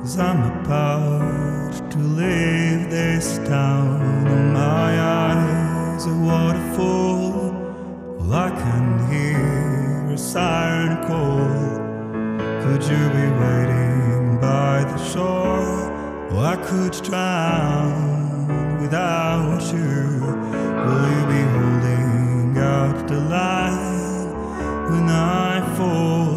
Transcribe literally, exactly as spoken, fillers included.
'cause I'm about to leave this town. And my eyes are waterfall. All I can hear is siren call. Could you be waiting by the shore? Or I could drown without you. Will you be holding out the line when I fall?